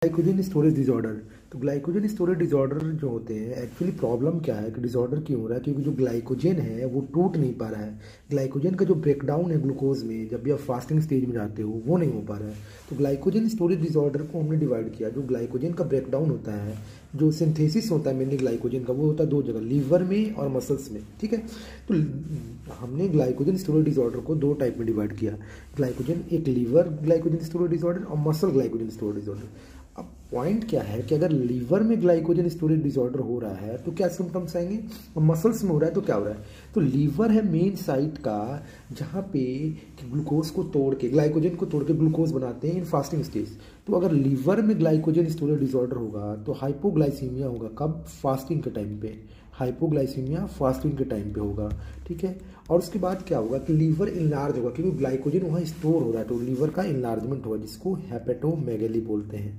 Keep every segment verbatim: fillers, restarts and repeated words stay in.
Glycogen storage disorder. तो glycogen storage disorder जो होते हैं, एक्चुअली प्रॉब्लम क्या है कि डिसऑर्डर क्यों हो रहा है, क्योंकि जो ग्लाइकोजन है वो टूट नहीं पा रहा है। ग्लाइकोजन का जो ब्रेकडाउन है ग्लूकोज में, जब भी आप फास्टिंग स्टेज में जाते हो, वो नहीं हो पा रहा है। तो ग्लाइकोजन स्टोरेज डिसऑर्डर को हमने डिवाइड किया। जो ग्लाइकोजन का ब्रेकडाउन होता है, जो सिंथेसिस होता है मेनली ग्लाइकोजन का, वो होता है दो जगह, लीवर में और मसल्स में। ठीक है, तो हमने ग्लाइकोजन स्टोरेज डिसऑर्डर को दो टाइप में डिवाइड किया। ग्लाइकोजन, एक लीवर ग्लाइकोजन स्टोरेज डिसऑर्डर और मसल ग्लाइकोजन स्टोरेज डिसऑर्डर। अब पॉइंट क्या है कि अगर लीवर में ग्लाइकोजन स्टोरेज डिसऑर्डर हो रहा है तो क्या सिम्टम्स आएंगे, और मसल्स में हो रहा है तो क्या हो रहा है। तो लीवर है मेन साइट का, जहाँ पे ग्लूकोज को तोड़ के, ग्लाइकोजन को तोड़ के ग्लूकोज बनाते हैं इन फास्टिंग स्टेज। तो अगर लीवर में ग्लाइकोजन स्टोरेज डिसऑर्डर होगा तो हाइपोग्लाइसीमिया होगा। कब? फास्टिंग के टाइम पे। हाइपोग्लाइसीमिया फास्टिंग के टाइम पे होगा। ठीक है, और उसके बाद क्या होगा कि लीवर इनलार्ज होगा, क्योंकि ग्लाइकोजन वहाँ स्टोर हो रहा है, तो लीवर का इनलार्जमेंट होगा, जिसको हेपेटोमेगेली बोलते हैं।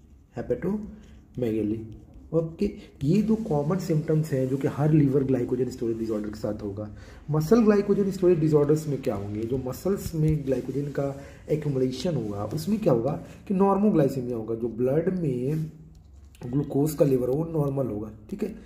हेपेटोमेगेली। ओके, ये दो कॉमन सिम्टम्स हैं जो कि हर लीवर ग्लाइकोजन स्टोरेज डिसऑर्डर के साथ होगा। मसल ग्लाइकोजन स्टोरेज डिसऑर्डर्स में क्या होंगे, जो मसल्स में ग्लाइकोजन का एक्यूमुलेशन होगा, उसमें क्या होगा कि नॉर्मोग्लाइसीमिया होगा। जो ब्लड में ग्लूकोज का लेवल हो वो नॉर्मल होगा। ठीक है,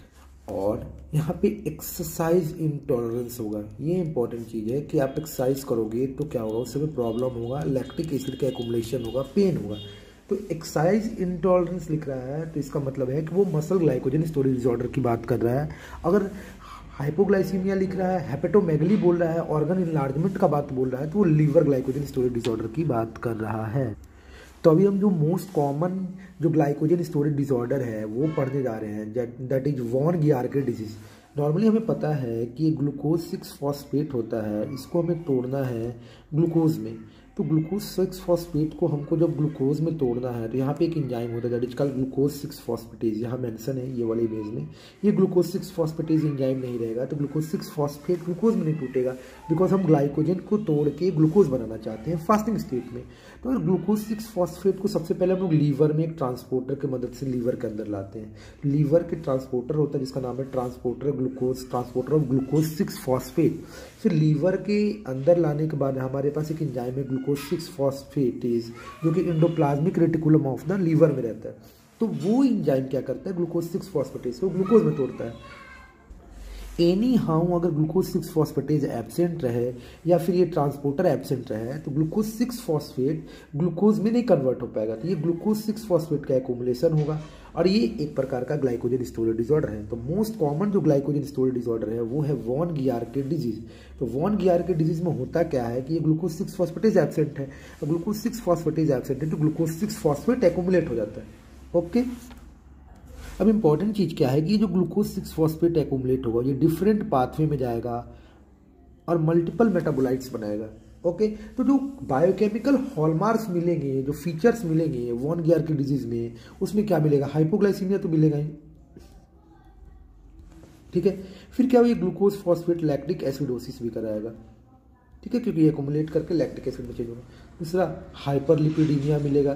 और यहाँ पे एक्सरसाइज इंटॉलरेंस होगा। ये इंपॉर्टेंट चीज़ है कि आप एक्सरसाइज करोगे तो क्या होगा, उससे प्रॉब्लम होगा, लैक्टिक एसिड का एक्यूमुलेशन होगा, पेन होगा। तो एक्सरसाइज इंटॉलरेंस लिख रहा है तो इसका मतलब है कि वो मसल ग्लाइकोजन स्टोरेज डिसऑर्डर की बात कर रहा है। अगर हाइपोग्लाइसीमिया लिख रहा है, हेपेटोमेगली बोल रहा है, ऑर्गन इनलार्जमेंट का बात बोल रहा है, तो वो लीवर ग्लाइकोजन स्टोरेज डिसऑर्डर की बात कर रहा है। तो अभी हम जो मोस्ट कॉमन जो ग्लाइकोजन स्टोरेज डिसऑर्डर है वो पढ़ने जा रहे हैं, that is von Gierke disease. Normally हमें पता है कि ग्लूकोज सिक्स फॉस्फेट होता है, इसको हमें तोड़ना है ग्लूकोज में। तो ग्लूकोज सिक्स फॉस्फेट को हमको जब ग्लूकोज में तोड़ना है तो यहाँ पे एक एंजाइम होता है that is called glucose six phosphatase. यहाँ मेंशन है ये वाले इमेज में, ये ग्लूकोज सिक्स फॉस्फेटेज एंजाइम नहीं रहेगा, तो ग्लूकोज सिक्स फॉस्फेट ग्लूकोज में नहीं टूटेगा, बिकॉज हम ग्लाइकोजन को तोड़ के ग्लूकोज बनाना चाहते हैं फास्टिंग स्टेट में। तो अगर ग्लूकोज सिक्स फॉस्फेट को सबसे पहले हम लोग लीवर में एक ट्रांसपोर्टर की मदद से लीवर के अंदर लाते हैं। लीवर के ट्रांसपोर्टर होता है जिसका नाम है transporter glucose, transporter of glucose six phosphate. फिर लीवर के अंदर लाने के बाद हमारे पास एक एंजाइम है ग्लूकोज सिक्स फॉस्फेटेज, जो कि endoplasmic reticulum of the liver में रहता है। तो वो एंजाइम क्या करता है, ग्लूकोज सिक्स फॉस्फेटेज को ग्लूकोज में तोड़ता है। एनी हाउ अगर ग्लूकोज सिक्स फॉस्फेटेज एब्सेंट रहे या फिर ये ट्रांसपोर्टर एब्सेंट रहे तो ग्लूकोज सिक्स फॉस्फेट ग्लूकोज में नहीं कन्वर्ट हो पाएगा। तो ये ग्लूकोज सिक्स फॉस्फेट का एक्यूमुलेशन होगा, और ये एक प्रकार का ग्लाइकोजन स्टोरेज डिसऑर्डर है। तो मोस्ट कॉमन जो ग्लाइकोजन स्टोरेज डिसऑर्डर है वो है वॉन गियार्के डिजीज। तो वॉन गियार्के डिजीज में होता क्या है कि ये ग्लूकोज सिक्स फॉस्फेटेज एब्सेंट है, तो ग्लूकोज सिक्स फॉस्फेटेज एब्सेंट है तो ग्लूकोज सिक्स फॉस्फेट एक्यूमुलेट हो जाता है। ओके, अब इंपॉर्टेंट चीज़ क्या है कि ये जो ग्लूकोज सिक्स फॉस्फेट एक्यूमुलेट होगा ये डिफरेंट पाथवे में जाएगा और मल्टीपल मेटाबोलाइट्स बनाएगा। ओके, तो जो बायोकेमिकल हॉलमार्क्स मिलेंगे, जो फीचर्स मिलेंगे वॉन गियार्के डिजीज में, उसमें क्या मिलेगा, हाइपोग्लाइसीमिया तो मिलेगा ही। ठीक है, फिर क्या ये ग्लूकोज फॉस्फेट लैक्टिक एसिडोसिस भी कराएगा। ठीक है, क्योंकि ये एक्यूमुलेट करके लैक्टिक एसिड में चेंज होगा। दूसरा हाइपरलिपिडीमिया मिलेगा,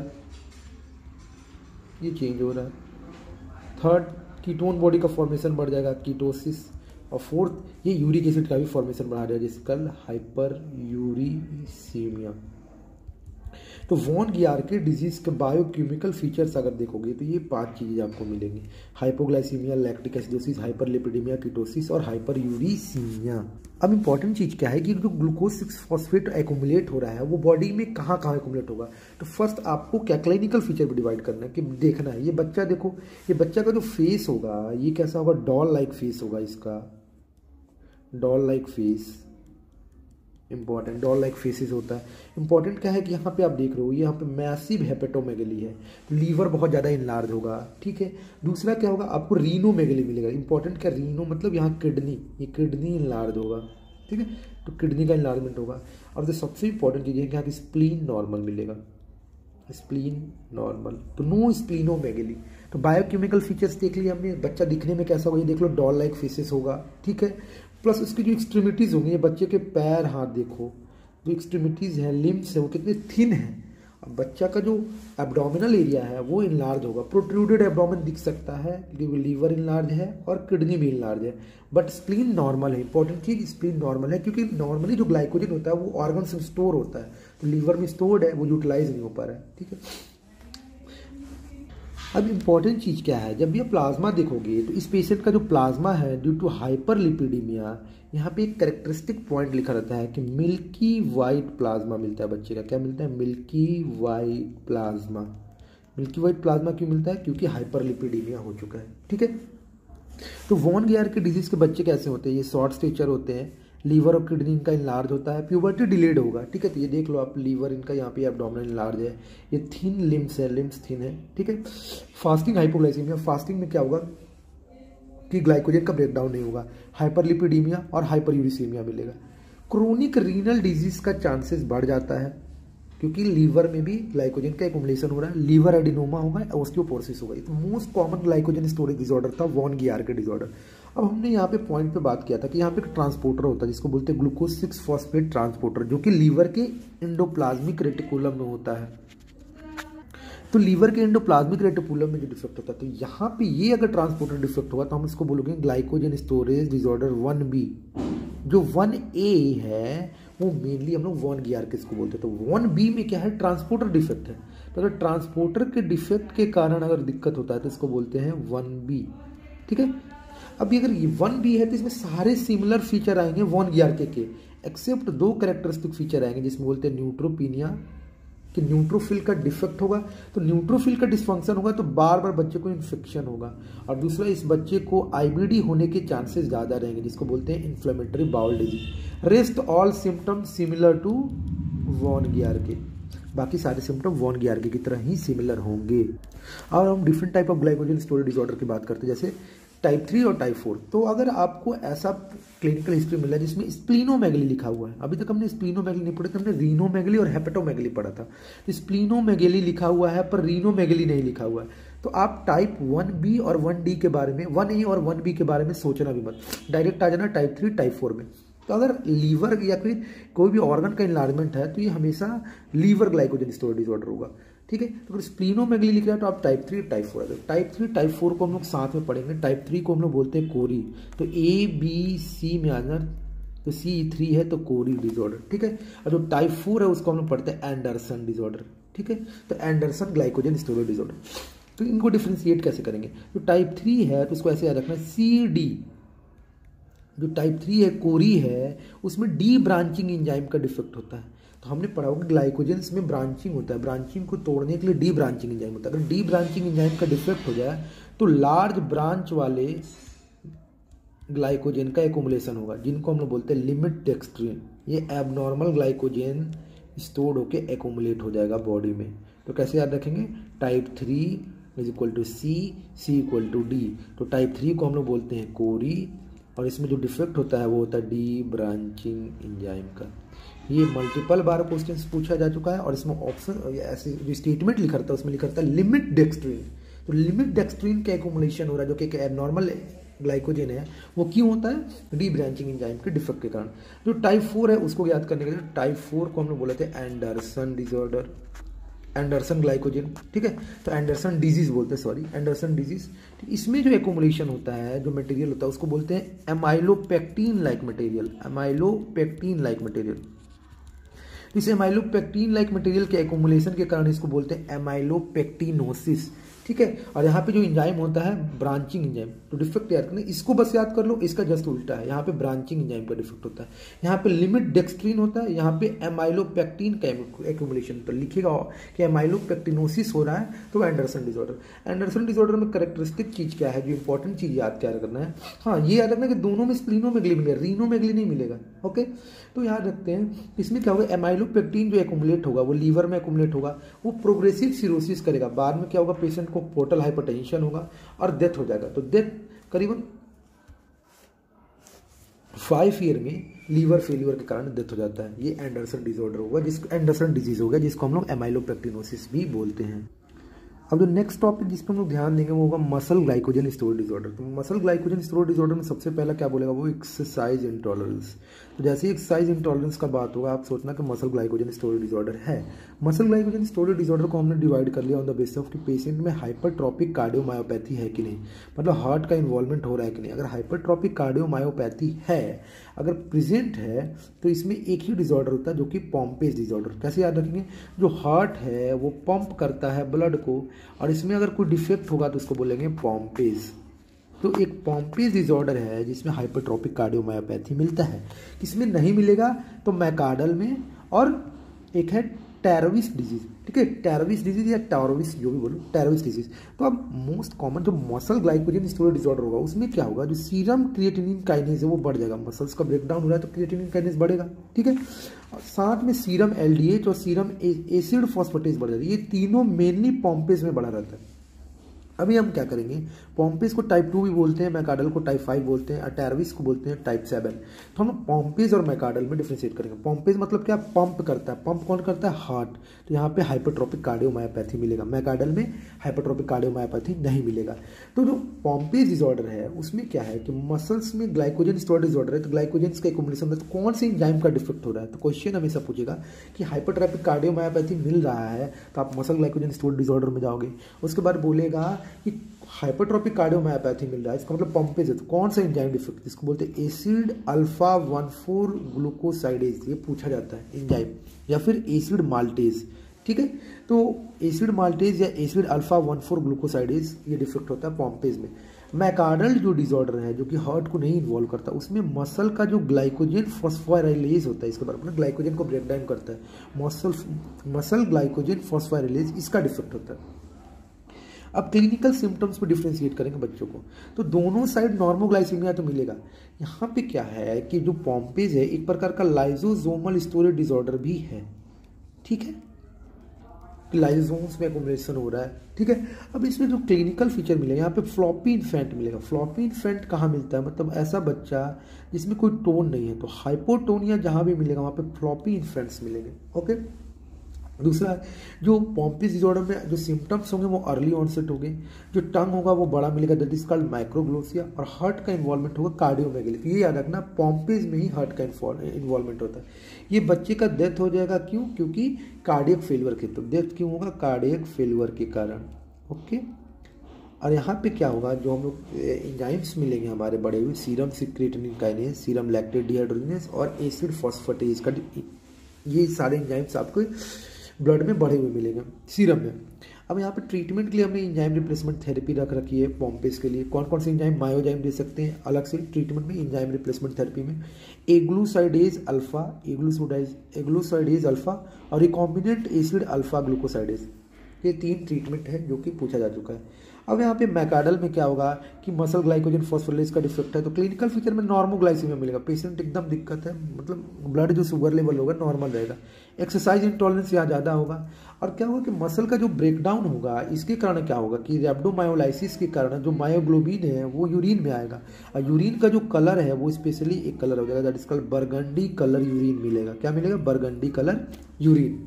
ये चेंज हो रहा है। थर्ड, कीटोन बॉडी का फॉर्मेशन बढ़ जाएगा, कीटोसिस। और फोर्थ, ये यूरिक एसिड का भी फॉर्मेशन बढ़ा देगा, जिसका हाइपर यूरिसीमिया। तो वॉन गियार्के डिजीज के बायोकेमिकल फीचर्स अगर देखोगे तो ये पांच चीजें आपको मिलेंगी, hypoglycaemia, lactic acidosis, hyperlipidaemia, ketosis और हाइपर यूरिसीमिया। अब इंपॉर्टेंट चीज क्या है कि जो ग्लूकोज सिक्स फॉस्फेट एक्यूमुलेट हो रहा है वो बॉडी में कहाँ कहाँ एक्यूमुलेट होगा। तो फर्स्ट आपको क्या क्लिनिकल फीचर भी डिवाइड करना है कि देखना है, ये बच्चा देखो, ये बच्चा का जो फेस होगा ये कैसा होगा, डॉल लाइक फेस होगा, इसका doll like face important, doll like faces होता है। इंपॉर्टेंट क्या है कि यहाँ पे आप देख रहे हो यहाँ पे मैसिव हेपेटोमेगली है, लीवर बहुत ज़्यादा इनलार्ज होगा। ठीक है, दूसरा क्या होगा, आपको रीनोमेगली मिलेगा। इंपॉर्टेंट क्या, रीनो मतलब यहाँ किडनी, ये किडनी इनलार्ज होगा। ठीक है, तो किडनी का इनलार्जमेंट होगा। और जो सबसे इंपॉर्टेंट चीज़ है कि यहाँ की स्प्लीन नॉर्मल मिलेगा, स्प्लीन नॉर्मल, तो नो स्प्लीनोमेगली। तो बायोकेमिकल फीचर्स देख लिया हमने, बच्चा दिखने में कैसा होगा, ये देख लो डॉल लाइक फेसेस होगा। ठीक है, प्लस उसकी जो एक्सट्रीमिटीज़ होंगी, ये बच्चे के पैर हाथ देखो, जो एक्सट्रीमिटीज़ हैं, लिम्स है, वो कितने थिन हैं। अब बच्चा का जो एब्डोमिनल एरिया है वो इनलार्ज होगा, प्रोट्रूडेड एब्डोमेन दिख सकता है क्योंकि लीवर इनलार्ज है और किडनी भी इनलार्ज है, बट स्प्लीन नॉर्मल है। इंपॉर्टेंट चीज स्प्लीन नॉर्मल है क्योंकि नॉर्मली जो ग्लाइकोजन होता है वो ऑर्गन में स्टोर होता है, तो लीवर में स्टोर्ड है, वो यूटिलाइज नहीं हो पा रहा है। ठीक है, अब इम्पॉर्टेंट चीज़ क्या है, जब भी आप प्लाज्मा देखोगे तो इस पेशेंट का जो प्लाज्मा है ड्यू टू हाइपरलिपिडीमिया, यहाँ पे एक कैरेक्टरिस्टिक पॉइंट लिखा रहता है कि मिल्की वाइट प्लाज्मा मिलता है बच्चे का। क्या मिलता है? Milky white plasma. Milky white plasma क्यों मिलता है? क्योंकि हाइपरलिपिडीमिया हो चुका है। ठीक है, तो वॉन गियर के डिजीज़ के बच्चे कैसे होते हैं? ये शॉर्ट स्टेचर होते हैं, लीवर और किडनी इनका इनलार्ज होता है, प्यूबर्टी डिलेड होगा। ठीक है, तो ये देख लो आप, लीवर इनका यहाँ पे एब्डोमिनल इनलार्ज है, ये थिन लिम्स है, लिम्स थिन है। ठीक है, फास्टिंग हाइपोग्लाइसीमिया, फास्टिंग में क्या होगा कि ग्लाइकोजन का ब्रेकडाउन नहीं होगा, हाइपरलिपिडीमिया और हाइपरयूरिसीमिया मिलेगा। क्रोनिक रीनल डिजीज का चांसेस बढ़ जाता है क्योंकि लीवर में भी ग्लाइकोजन का एक्युमुलेशन हो रहा है, लीवर एडिनोमा होगा, ऑस्टियोपोरोसिस होगा। तो most common glycogen storage disorder था वॉन गियर के डिसऑर्डर। अब हमने यहाँ पे पॉइंट पे बात किया था कि यहाँ पे एक ट्रांसपोर्टर होता है जिसको बोलते हैं ग्लूकोज सिक्स फॉस्फेट ट्रांसपोर्टर, जो कि लीवर के एंडोप्लाज्मिक रेटिकुलम में होता है। तो लीवर के एंडोप्लाज्मिक रेटिकुलम में जो डिफेक्ट होता है, तो यहाँ पे ये अगर ट्रांसपोर्टर डिफेक्ट होगा तो हम इसको बोलोगे glycogen storage disorder one B. जो वन ए है वो मेनली हम लोग वॉन गियर के इसको बोलते हैं। तो वन बी में क्या है? ट्रांसपोर्टर डिफेक्ट है। तो अगर ट्रांसपोर्टर के डिफेक्ट के कारण अगर दिक्कत होता है तो इसको बोलते हैं वन बी। ठीक है, अभी अगर ये वन बी है तो इसमें सारे सिमिलर फीचर आएंगे वॉन गियर के, के एक्सेप्ट दो कैरेक्टरिस्टिक फीचर आएंगे जिसमें बोलते हैं न्यूट्रोपीनिया, कि न्यूट्रोफिल का डिफेक्ट होगा। तो न्यूट्रोफिल का डिसफंक्शन होगा तो बार बार बच्चे को इन्फेक्शन होगा, और दूसरा इस बच्चे को आईबीडी होने के चांसेस ज़्यादा रहेंगे जिसको बोलते हैं inflammatory bowel disease. Rest all symptom similar to von Gierke, बाकी सारे सिम्टम वॉन गियर के की तरह ही सिमिलर होंगे। और हम different type of glycogen storage disorder की बात करते हैं, जैसे टाइप थ्री और टाइप फोर। तो अगर आपको ऐसा क्लिनिकल हिस्ट्री मिला जिसमें स्प्लीनोमेगली लिखा हुआ है, अभी तक हमने स्प्लीनोमेगली नहीं पढ़ी, तो हमने रीनोमेगली और हेपेटोमेगली पढ़ा था। तो स्प्लीनोमेगली लिखा हुआ है पर रीनोमेगली नहीं लिखा हुआ है, तो आप टाइप वन बी और वन डी के बारे में, वन ए और वन बी के बारे में सोचना भी मत, डायरेक्ट आ जाना टाइप थ्री टाइप फोर में। तो अगर लीवर या फिर कोई भी ऑर्गन का इनलार्जमेंट है तो ये हमेशा लीवर ग्लाइकोजन स्टोरेज डिसऑर्डर होगा। ठीक है, तो अगर स्प्लीनोमेगली लिख रहा है तो आप type three type four, type three type four को हम लोग साथ में पढ़ेंगे। टाइप थ्री को हम लोग बोलते हैं कोरी, तो ए बी सी में आ जाना, तो सी थ्री है तो कोरी डिसऑर्डर। ठीक है, और जो टाइप फोर है उसको हम लोग पढ़ते हैं एंडरसन डिसऑर्डर। ठीक है, तो एंडरसन ग्लाइकोजन स्टोरेज डिसऑर्डर। तो इनको डिफ्रेंशिएट कैसे करेंगे? जो टाइप थ्री है तो उसको ऐसे याद रखना, सी डी। जो टाइप थ्री है कोरी है, उसमें डी ब्रांचिंग एंजाइम का डिफेक्ट होता है। तो हमने पढ़ा होगा ग्लाइकोजेंस में ब्रांचिंग होता है, ब्रांचिंग को तोड़ने के लिए डी ब्रांचिंग एंजाइम होता है। अगर डी ब्रांचिंग एंजाइम का डिफेक्ट हो जाए तो लार्ज ब्रांच वाले ग्लाइकोजन का एक्युमुलेशन होगा, जिनको हम लोग बोलते हैं लिमिट डेक्स्ट्रिन। ये एबनॉर्मल ग्लाइकोजन स्टोर्ड होके एक्युमुलेट हो जाएगा बॉडी में। तो कैसे याद रखेंगे? Type three is equal to C, C equal to D. तो टाइप थ्री को हम लोग बोलते हैं कोरी, और इसमें जो डिफेक्ट होता है वो होता है डी ब्रांचिंग एंजाइम का। ये मल्टीपल बार क्वेश्चंस पूछा जा चुका है, और इसमें ऑप्शन ऐसे जो स्टेटमेंट लिखा रहता है उसमें लिखा रहता है लिमिट डेक्स्ट्रिन। तो लिमिट डेक्स्ट्रिन का एक्युमुलेशन हो रहा है जो कि एक एबनॉर्मल ग्लाइकोजन है, वो क्यों होता है? डी ब्रांचिंग एंजाइम के डिफेक्ट के कारण। जो टाइप फोर है उसको याद करने के लिए, टाइप फोर को हम लोग बोले थे एंडरसन डिसऑर्डर, एंडरसन ग्लाइकोजन। ठीक है, तो एंडरसन डिजीज बोलते हैं, सॉरी एंडरसन डिजीज। इसमें जो एक्युमुलेशन होता है, जो मटेरियल होता है उसको बोलते हैं amylopectin like material, amylopectin like material. इस एमाइलोपेक्टिन लाइक मटेरियल के एक्युमुलेशन के कारण इसको बोलते हैं एमाइलोपेक्टिनोसिस। ठीक है, और यहाँ पे जो एंजाइम होता है ब्रांचिंग एंजाइम, तो डिफेक्ट याद करना, इसको बस याद कर लो, इसका जस्ट उल्टा है। यहाँ पे ब्रांचिंग एंजाइम का डिफेक्ट होता है, यहाँ पे लिमिट डेक्स्ट्रिन होता है, यहाँ पे एमाइलोपेक्टिन का एक्युमुलेशन। तो लिखिएगा कि एमाइलोपेक्टिनोसिस हो रहा है तो एंडरसन डिसऑर्डर। एंडरसन डिसऑर्डर में कैरेक्टरिस्टिक चीज क्या है, जो इंपॉर्टेंट चीज याद क्या करना है? हाँ, ये याद रखना कि दोनों में स्प्लीनोमेगली मिलेगा, रीनोमेगली नहीं मिलेगा। ओके, तो याद रखते हैं इसमें क्या होगा, एमाइलोपेक्टिन जो एक्युमुलेट होगा वो लीवर में एक्युमुलेट होगा, वो प्रोग्रेसिव सिरोसिस करेगा। बाद में क्या होगा, पेशेंट को पोर्टल हाइपरटेंशन होगा और डेथ हो जाएगा। तो डेथ करीबन फाइव ईयर में लीवर फेलियर के कारण डेथ हो जाता है। ये एंडरसन डिसऑर्डर होगा, जिसको एंडरसन डिजीज होगा, जिसको हम लोग एमाइलोपेक्टिनोसिस भी बोलते हैं। अब जो नेक्स्ट टॉपिक जिस पर हम लोग ध्यान देंगे वो होगा मसल ग्लाइकोजन स्टोरेज डिसऑर्डर। तो मसल ग्लाइकोजन स्टोरेज डिसऑर्डर में सबसे पहला क्या बोलेगा वो, एक्सरसाइज इंटॉलरेंस। तो जैसे ही एक्सरसाइज इंटॉलरेंस का बात होगा आप सोचना कि मसल ग्लाइकोजन स्टोरेज डिसऑर्डर है। मसल ग्लाइकोजन स्टोरेज डिसऑर्डर को हमने डिवाइड कर लिया ऑन द बेसिस ऑफ कि पेशेंट में हाइपरट्रॉपिक कार्डियोमायोपैथी है कि नहीं, मतलब हार्ट का इन्वॉल्वमेंट हो रहा है कि नहीं। अगर हाइपरट्रॉपिक कार्डियोमायोपैथी है, अगर प्रेजेंट है, तो इसमें एक ही डिसऑर्डर होता है जो कि पॉम्पेज डिसऑर्डर। कैसे याद रखेंगे, जो हार्ट है वो पंप करता है ब्लड को, और इसमें अगर कोई डिफेक्ट होगा तो उसको बोलेंगे पॉम्पेज। तो एक पॉम्पेज डिसऑर्डर है जिसमें हाइपरट्रॉपिक कार्डियोमायोपैथी मिलता है। किसमें नहीं मिलेगा, तो मैकार्डल में, और एक है टेरोविस डिजीज, ठीक है, टेरोविस डिजीज या टॉरोविस जो भी बोलो, टेरोविस डिजीज। तो अब मोस्ट कॉमन जो मसल ग्लाइकोजन स्टोरेज डिसऑर्डर होगा उसमें क्या होगा, जो सीरम क्रिएटिनिन काइनेज है वो बढ़ जाएगा। मसल्स का ब्रेकडाउन हो रहा है तो क्रिएटिनिन काइनेज बढ़ेगा, ठीक है। और साथ में सीरम एलडीएच और सीरम एसिड फॉस्फेटेज बढ़ जाएगा। ये तीनों मेनली पॉम्पेज में बढ़ा रहता है। अभी हम क्या करेंगे, पॉम्पेज को टाइप टू भी बोलते हैं, मैकार्डल को टाइप फाइव बोलते हैं, अटैरविस को बोलते हैं टाइप सेवन। तो हम पॉम्पेज और मैकार्डल में डिफ्रेंशिएट करेंगे। पॉम्पेज मतलब क्या, पंप करता है। पंप कौन करता है, हार्ट। तो यहाँ पे हाइपरट्रॉपिक कार्डियोमायोपैथी मिलेगा, मैकार्डल में हाइपरट्रॉपिक कार्डियोमायोपैथी नहीं मिलेगा। तो जो पॉम्पेज डिसऑर्डर है उसमें क्या है कि मसल्स में ग्लाइकोजन स्टोरेज डिसऑर्डर है, तो ग्लाइकोजन का एक्युमुलेशन है, तो कौन से एंजाइम का डिफेक्ट हो रहा है। तो क्वेश्चन हमेशा पूछेगा कि हाइपरट्रॉपिक कार्डियोमायोपैथी मिल रहा है तो आप मसल ग्लाइकोजन स्टोरेज डिसऑर्डर में जाओगे। उसके बाद बोलेगा कि हाइपरट्रॉपिक कार्डियोमायोपैथी मिल रहा है, इसका मतलब पंपेज है, तो कौन सा एंजाइम डिफेक्ट, इसको बोलते हैं acid alpha one four glucosidase. ये पूछा जाता है एंजाइम, या फिर एसिड माल्टेज, ठीक है। तो एसिड माल्टेज या acid alpha one four glucosidase ये डिफेक्ट होता है पॉम्पेज में। मैकार्डल जो डिसऑर्डर है जो कि हार्ट को नहीं इन्वॉल्व करता, उसमें मसल का जो ग्लाइकोजन फॉस्फोराइलेज होता है, इसके बारे में ग्लाइकोजन को ब्रेक डाउन करता है, मसल मसल ग्लाइकोजन फॉस्फोराइलेज, इसका डिफेक्ट होता है। अब क्लिनिकल सिम्टम्स पे डिफ्रेंशिएट करेंगे बच्चों को, तो दोनों साइड नॉर्मोग्लाइसीमिया तो मिलेगा। यहाँ पे क्या है कि जो पॉम्पेज है एक प्रकार का लाइजोसोमल स्टोरेज डिसऑर्डर भी है, ठीक है, लाइजोसोम्स में एक्युमुलेशन हो रहा है, ठीक है। अब इसमें जो क्लिनिकल फीचर मिलेगा, यहाँ पे फ्लॉपी इन्फेंट मिलेगा। फ्लॉपी इन्फेंट कहाँ मिलता है, मतलब ऐसा बच्चा जिसमें कोई टोन नहीं है, तो हाइपोटोनिया जहाँ भी मिलेगा वहाँ पे फ्लॉपी इन्फेंट्स मिलेंगे, ओके। दूसरा, जो पॉम्पेज डिसऑर्डर में जो सिम्टम्स होंगे वो अर्ली ऑनसेट होंगे, जो टंग होगा वो बड़ा मिलेगा, दैट इज कॉल्ड माइक्रोग्लोसिया, और हार्ट का इन्वॉल्वमेंट होगा कार्डियोमेगेली। तो ये याद रखना, पॉम्पेज में ही हार्ट का इन्वॉल्वमेंट होता है। ये बच्चे का डेथ हो जाएगा, क्यों, क्योंकि कार्डियक फेलियर के, तो डेथ क्यों होगा, कार्डियक फेलियर के कारण, ओके। और यहाँ पे क्या होगा, जो हम लोग एंजाइम्स मिलेंगे हमारे बड़े हुए, serum creatinine kinase, serum lactate dehydrogenase और एसिड फॉस्फेटेज का, ये सारे एंजाइम्स आपको ब्लड में बढ़े हुए मिलेंगे सीरम में। अब यहाँ पे ट्रीटमेंट के लिए हमने एंजाइम रिप्लेसमेंट थेरेपी रख रखी है पॉम्पेज के लिए। कौन कौन से एंजाइम, मायोजाइम दे सकते हैं अलग से ट्रीटमेंट में, एंजाइम रिप्लेसमेंट थेरेपी में alglucosidase alpha, alglucosidase alglucosidase alpha और रिकॉम्बिनेंट एसिड अल्फा ग्लूकोसाइडेज, ये तीन ट्रीटमेंट है जो कि पूछा जा चुका है। अब यहाँ पे मैकार्डल में क्या होगा कि मसल ग्लाइकोजन फॉस्फोराइलेज का डिफेक्ट है, तो क्लिनिकल फीचर में नॉर्मोग्लाइसीमिया मिलेगा, पेशेंट एकदम दिक्कत है, मतलब ब्लड जो शुगर लेवल होगा नॉर्मल रहेगा, एक्सरसाइज इंटॉलरेंस यहाँ ज़्यादा होगा। और क्या होगा कि मसल का जो ब्रेकडाउन होगा इसके कारण क्या होगा कि रैप्डोमायोलाइसिस के कारण जो मायोग्लोबिन है वो यूरिन में आएगा, और यूरिन का जो कलर है वो स्पेशली एक कलर हो जाएगा, that is called burgundy colour urine मिलेगा। क्या मिलेगा, बरगंडी कलर यूरिन।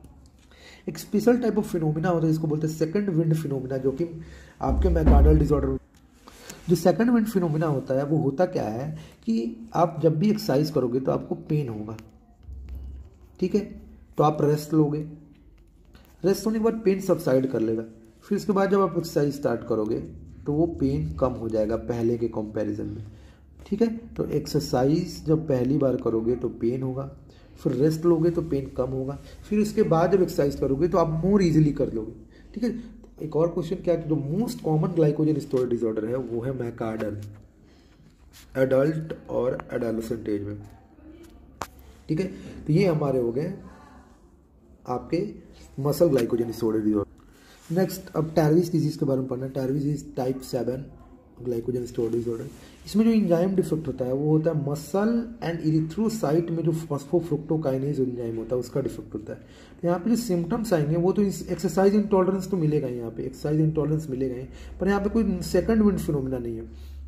एक स्पेशल टाइप ऑफ फिनोमिना होता है जिसको बोलते हैं सेकंड विंड फिनोमिना, जो कि आपके मैकार्डल डिसऑर्डर, जो सेकंड विंड फिनोमिना होता है वो होता क्या है कि आप जब भी एक्सरसाइज करोगे तो आपको पेन होगा, ठीक है, तो आप रेस्ट लोगे, रेस्ट होने के बाद पेन सबसाइड कर लेगा, फिर उसके बाद जब आप एक्सरसाइज स्टार्ट करोगे तो वो पेन कम हो जाएगा पहले के कंपैरिजन में, ठीक है। तो एक्सरसाइज जब पहली बार करोगे तो पेन होगा, फिर रेस्ट लोगे तो पेन कम होगा, फिर उसके बाद जब एक्सरसाइज करोगे तो आप मोर इजीली कर लोगे, ठीक है। एक और क्वेश्चन क्या है, जो most common glycogen storage disorder है वो है मैकार्डल, एडल्ट और एडोलेसेंट एज में, ठीक है। तो ये हमारे हो गए आपके muscle glycogen storage disorder. Next अब टेरविस डिजीज के बारे में पढ़ना है। Tarui's disease type seven glycogen storage disorder. इसमें जो एंजाइम डिफेक्ट होता है वो होता है मसल एंड इरिथ्रोसाइट में जो फॉस्फोफ्रुक्टोकाइनेज एंजाइम होता है उसका डिफेक्ट होता है। तो यहाँ पे जो सिम्टम्स आएंगे वो तो एक्सरसाइज इंटॉलरेंस तो मिलेगा, यहाँ पे एक्सरसाइज इंटॉलरेंस मिलेगा ही, पर यहाँ पे कोई सेकंड विंड फिनोमिना नहीं है।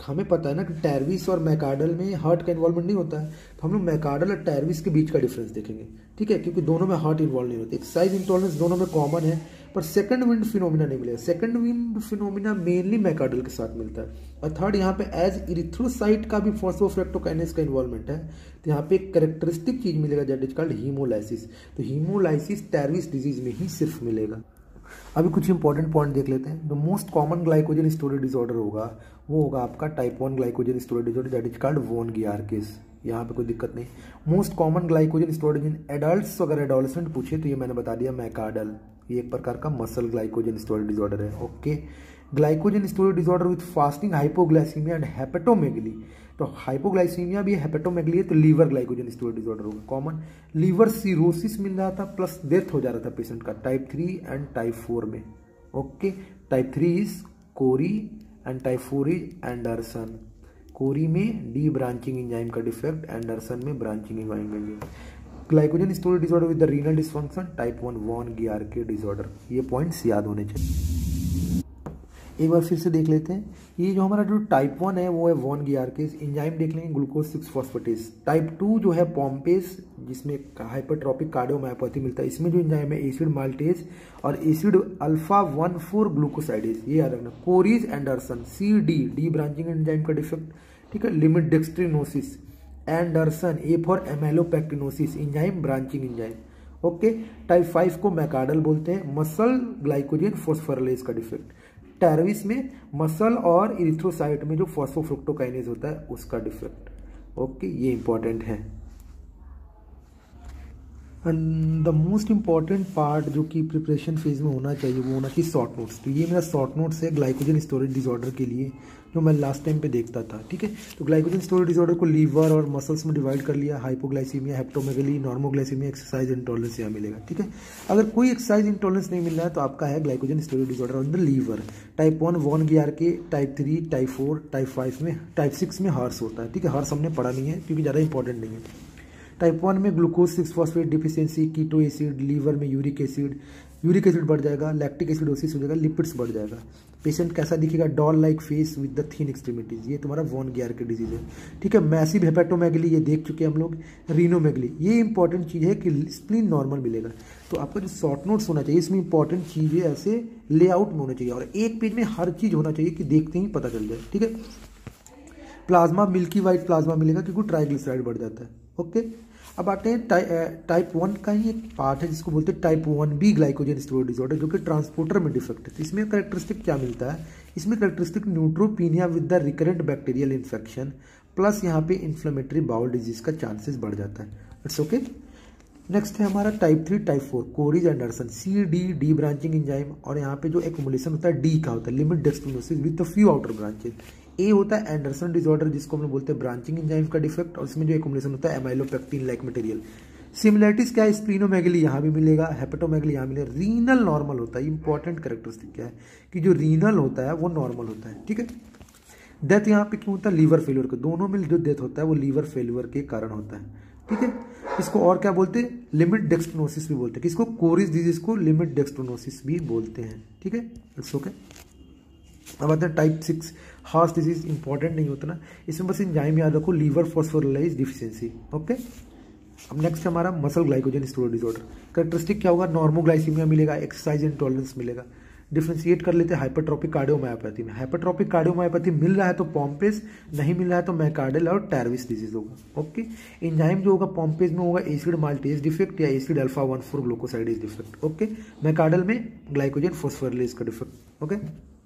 हमें पता है ना कि टैरविस और मैकार्डल में हार्ट का इन्वॉल्वमेंट नहीं होता है, तो हम लोग मैकार्डल और टैरविस के बीच का डिफरेंस देखेंगे, ठीक है, क्योंकि दोनों में हार्ट इन्वॉल्व नहीं होते। एक्सरसाइज इंटॉलरेंस दोनों में कॉमन है, पर सेकंड विंड फिनोमिना नहीं मिलेगा। Second wind phenomena mainly McArdle के साथ मिलता है। और थर्ड, यहाँ पे एज इरिथ्रोसाइट का भी फॉस्फोफ्रेक्टोकाइनेस का इन्वॉल्वमेंट है, तो यहाँ पे एक कैरेक्टरिस्टिक चीज मिलेगा दैट इज कॉल्ड हीमोलाइसिस। तो हीमोलाइसिस टैरविस डिजीज में ही सिर्फ मिलेगा। अभी कुछ इंपॉर्टेंट पॉइंट देख लेते हैं। जो most common glycogen storage disorder होगा वो होगा आपका type one glycogen storage disorder that is called von Gierke's. यहाँ पे कोई दिक्कत नहीं। Most common glycogen storage in adults, अगर एडोलेसेंट पूछे तो ये मैंने बता दिया मैकार्डल, ये एक प्रकार का मसल ग्लाइकोजन स्टोरेज डिसऑर्डर है। Okay, glycogen storage disorder with fasting hypoglycaemia and hepatomegaly. तो हाइपोग्लाइसीमिया भी है, हेपेटोमेगली है, तो लीवर ग्लाइकोजन स्टोरेज डिसऑर्डर होगा कॉमन। लीवर सिरोसिस मिल रहा था प्लस डेथ हो जा रहा था पेशेंट का type three and type four में। Okay, type three is Cori and type four is Andersen. Cori में डी ब्रांचिंग एंजाइम का डिफेक्ट, एंडरसन में branching enzyme. Glycogen storage disorder with the renal dysfunction type one von Gierke disorder. ये points याद होने चाहिए। एक बार फिर से देख लेते हैं। ये जो हमारा जो टाइप वन है वो है वॉन गियार्किस। एंजाइम देख लेंगे glucose six phosphatase. Type two जो है पॉम्पेस, जिसमें हाइपरट्रॉपिक कार्डियोमायोपैथी मिलता है। इसमें जो एंजाइम है एसिड माल्टेज और acid alpha one four glucosidase, ये याद रखना। Cori's Andersen, C D D branching enzyme का डिफेक्ट, ठीक है। Limit dextrinosis, Andersen A for amylopectinosis, enzyme branching enzyme. Okay, type five को मैकार्डल बोलते हैं, मसल ग्लाइकोजन फॉस्फोराइलेज का डिफेक्ट। टैरविस में मसल और इरिथ्रोसाइट में जो फॉस्फोफ्रुक्टोकाइनेज होता है उसका डिफेक्ट। ओके, ये इंपॉर्टेंट है। And the most important part जो कि प्रिपरेशन फेज में होना चाहिए वो होना चाहिए शॉर्ट नोट्स। तो ये मेरा शॉर्ट नोट्स है ग्लाइकोजन स्टोरेज डिसऑर्डर के लिए, जो मैं लास्ट टाइम पे देखता था, ठीक है। तो ग्लाइकोजन स्टोरेज डिसऑर्डर को लीवर और मसल्स में डिवाइड कर लिया। Hypoglycaemia, hepatomegaly, normoglycaemia, exercise intolerance यहाँ मिलेगा, ठीक है। अगर कोई एक्सरसाइज इंटॉलरेंस नहीं मिल रहा है तो आपका है glycogen storage disorder on the liver. Type one von Gierke, type three, type four, type five में, टाइप सिक्स में हर्स होता है, ठीक है। हर्स हमने पढ़ा नहीं है क्योंकि ज़्यादा इंपॉर्टेंट नहीं है। टाइप वन में glucose six phosphate deficiency, keto acid, liver में यूरिक एसिड, यूरिक एसिड बढ़ जाएगा, लैक्टिक एसिडोसिस हो जाएगा, लिपिड्स बढ़ जाएगा। पेशेंट कैसा दिखेगा? Doll like face with the thin extremities. ये तुम्हारा वॉन गियार्के डिजीज है, ठीक है। मैसिव हेपेटोमेगली ये देख चुके हैं हम लोग। रीनोमेगली, ये इंपॉर्टेंट चीज़ है कि स्प्लीन नॉर्मल मिलेगा। तो आपका जो शॉर्ट नोट्स होना चाहिए इसमें इंपॉर्टेंट चीज़ें ऐसे लेआउट में होना चाहिए और एक पेज में हर चीज़ होना चाहिए कि देखते ही पता चल जाए, ठीक है। प्लाज्मा, मिल्की वाइट प्लाज्मा मिलेगा क्योंकि ट्राइग्लिसराइड बढ़ जाता है। ओके, अब आते हैं टाइ, टाइप वन का ही एक पार्ट है जिसको बोलते हैं type one B glycogen storage disorder, जो कि ट्रांसपोर्टर में डिफेक्ट है। तो इसमें करेक्टरिस्टिक क्या मिलता है? इसमें characteristic neutropenia with the recurrent bacterial infection plus यहाँ पे इन्फ्लेमेटरी बाउल डिजीज का चांसेस बढ़ जाता है। It's okay. नेक्स्ट है हमारा type three type four, Cori's Andersen, C D D branching enzyme, और यहाँ पे जो एक्युमुलेशन होता है डी का होता है, limit dextrinosis with few outer branches. A होता है एंडरसन डिसऑर्डर जिसको हम लोग बोलते हैं ब्रांचिंग एंजाइम का डिफेक्ट, और इसमें जो एक्युमुलेशन होता है एमाइलोपेक्टिन लाइक मटेरियल। सिमिलरिटीज क्या है? स्प्लीनोमेगली यहाँ भी मिलेगा, हेपेटोमेगली यहाँ मिलेगा। रीनल नॉर्मल होता है। इंपॉर्टेंट कैरेक्टरिस्टिक क्या है कि जो रीनल होता है वो नॉर्मल होता है, ठीक है। डेथ यहाँ पे क्यों होता है? लीवर फेल्यूर के। दोनों में जो डेथ होता है वो लीवर फेल्यूर के कारण होता है, ठीक है। इसको और क्या बोलते हैं? लिमिट डेक्सट्रिनोसिस भी बोलते हैं। किसको? कोरिस डिजीज को लिमिट डेक्सट्रिनोसिस भी बोलते हैं, ठीक है। It's okay. अब आते हैं type six, heart disease. Important नहीं होता ना, इसमें बस एंजाइम याद रखो, लीवर फॉस्फोराइलेज डिफिशियंसी। ओके, अब नेक्स्ट हमारा muscle glycogen storage disorder. Characteristic क्या होगा? नॉर्मोग्लाइसीमिया मिलेगा, एक्सरसाइज इंटॉलरेंस मिलेगा। डिफ्रेंशिएट कर लेते हैं हाइपरट्रॉपिक कार्डियोमायोपैथी में। हाइपरट्रॉपिक कार्डियोमायोपैथी मिल रहा है तो पॉम्पेस, नहीं मिल रहा है तो मैकार्डल और टैरविस डिजीज होगा। ओके, एंजाइम जो होगा पॉम्पेस में होगा एसिड माल्टेज डिफेक्ट या acid alpha one four glucosidase defect. Okay, McArdle में ग्लाइकोजन फॉस्फोराइलेज का डिफेक्ट। ओके,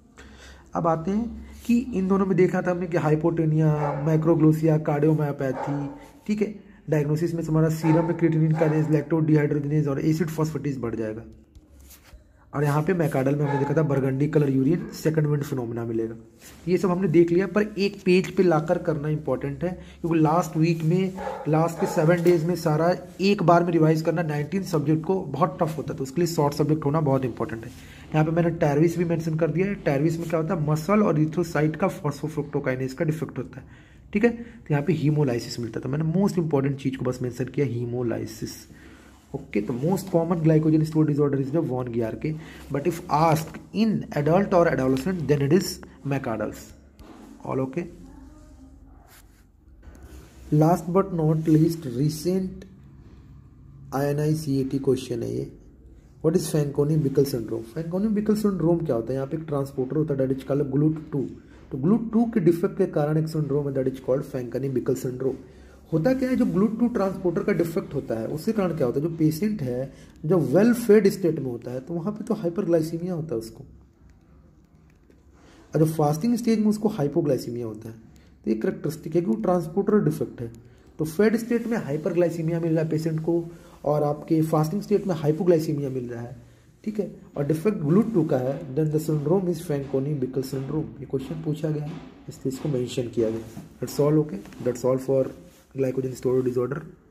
अब आते हैं कि इन दोनों में देखा था हमने कि हाइपोटेनिया, माइक्रोग्लोसिया, कार्डियोमायोपैथी, ठीक है। डायग्नोसिस में हमारा सीरम में क्रिएटिनिन काइनेज, लैक्टोज डिहाइड्रोजनेज और एसिड फॉस्फेटेज बढ़ जाएगा। और यहाँ पे मैकार्डल में हमने देखा था burgundy colour urine, second wind phenomena मिलेगा। ये सब हमने देख लिया, पर एक पेज पे लाकर करना इंपॉर्टेंट है क्योंकि लास्ट वीक में, लास्ट के सेवन डेज में सारा एक बार में रिवाइज करना नाइनटीन सब्जेक्ट को बहुत टफ होता है, तो उसके लिए शॉर्ट सब्जेक्ट होना बहुत इंपॉर्टेंट है। यहाँ पे मैंने टैरविस भी मेंशन कर दिया है। टैरविस में क्या होता है? मसल और इरिथ्रोसाइट का फॉस्फोफ्रुक्टोकाइनेज का डिफेक्ट होता है, ठीक है। तो यहाँ पे हीमोलाइसिस मिलता था। मैंने मोस्ट इंपॉर्टेंट चीज को बस मेंशन किया, हीमोलाइसिस। ओके, तो most common glycogen storage disorder is the von Gierke, but if asked in adult और adolescent then it is McArdle's. All okay. Last but not least recent I N I C A T question है ये। What is Fanconi Bickel syndrome? Fanconi Bickel syndrome क्या होता है? यहाँ पे एक transporter होता है that is called GLUT two. तो ग्लूट टू के डिफेक्ट के कारण एक सिंड्रोम है that is called Fanconi Bickel syndrome. होता क्या है, जो ग्लूट टू ट्रांसपोर्टर का डिफेक्ट होता है उसके कारण क्या होता है, जो पेशेंट है जो वेल फेड स्टेट में होता है तो वहाँ पे तो हाइपरग्लाइसीमिया होता है उसको, और जो फास्टिंग स्टेज में उसको हाइपोग्लाइसीमिया होता है। तो ये करेक्टरिस्टिक है कि वो ट्रांसपोर्टर डिफेक्ट है। तो फेड स्टेट में हाइपरग्लाइसीमिया मिल रहा है पेशेंट को, और आपके फास्टिंग स्टेट में हाइपोग्लाइसीमिया मिल रहा है, ठीक है, और डिफेक्ट ग्लूट टू का है, then the syndrome is Fanconi Bickel syndrome. ये क्वेश्चन पूछा गया है, इसलिए इसको मेंशन किया गया। That's all, okay, that's all for glycogen storage disorder.